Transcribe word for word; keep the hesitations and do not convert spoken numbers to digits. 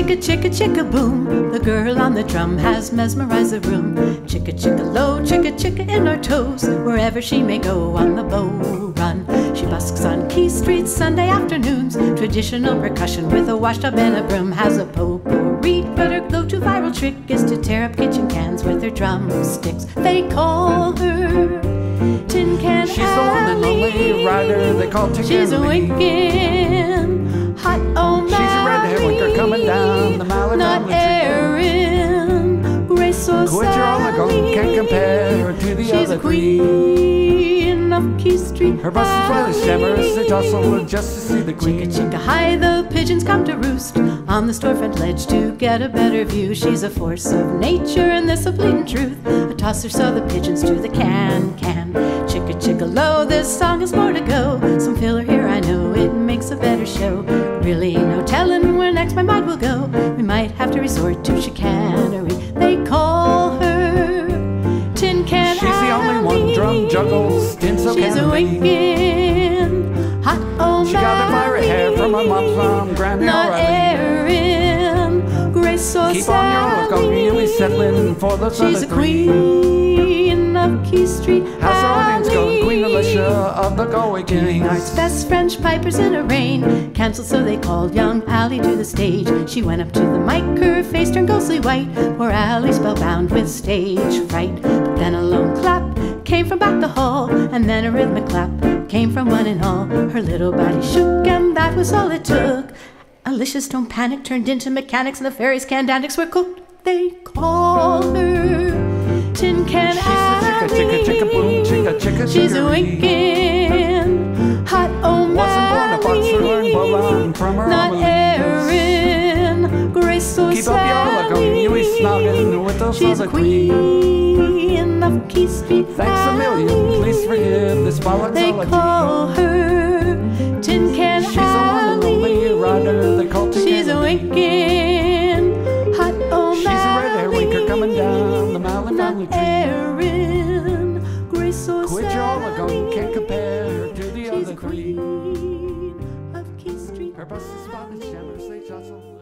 Chicka, chicka, chicka, boom. The girl on the drum has mesmerized the room. Chicka, chicka, low, chicka, chicka in her toes, wherever she may go on the bodhran. She busks on Quay Street Sunday afternoons. Traditional percussion with a washtub and a broom. Has a pourri, but her go-to viral trick is to tear up kitchen cans with her drumsticks. They call her Tin Can Allie. She's the one and only rider they call Tin Can Allie. She's a winkin, hot O Malley. She's a red-haired winker coming down the Malley. Not airing, grace or Sally. Can't compare to the She's other a queen of Quay Street. Her bus is well as shammers, they jostle just to see the queen. Chicka, chicka, hi, the pigeons come to roost on the storefront ledge to get a better view. She's a force of nature, and this a bleeding truth. A tosser so the pigeons to the can can. Chicka, chicka, low, this song is more to go. Some filler here, I know, it makes a better show. Really no telling where next my mind will go. We might have to resort to chicanery. They call her Tin Can Allie. She's the only one drum juggles in so She's a winkin, hot O Malley. She got her fiery hair from her mom's mom, Granny Not O'Reilly. airing, grace or Keep Sally. on your look, I'm really settling for the She's a other three. queen of Quay Street. How's her audience going? Queen Alley. Alicia of the Galway Kings. Best French pipers in a rain canceled, so they called young Allie to the stage. She went up to the mic, her face turned ghostly white. Poor Allie spellbound with stage fright. But then a lone clap came from back the hall, and then a rhythmic clap came from one and all. Her little body shook, and that was all it took. Alicia's tone panic turned into mechanics, and the fairies' canned antics were cooked. They call her Tin Can Allie. She's a chicka, chicka, chicka, boom, chicka, chicka, She's a chicka-ree. winkin, hot O Wasn't born a boxer, learned bodhran from her Not Malley. airing, grace or Keep up your look, I'm really snogging with those She's a other three. queen of Quay Street. Thanks a million, please forgive this They bollocksology. call her Tin Can She's the one and only Allie. rider they call Tin She's Can a Allie. winkin, hot O She's a red-haired winker coming down the Malley family Not tree. airing, grace or Quit your Sally. oligon, can't compare to the She's other a three. queen of Quay Street. Her bus is spotted, shammers, they jostle.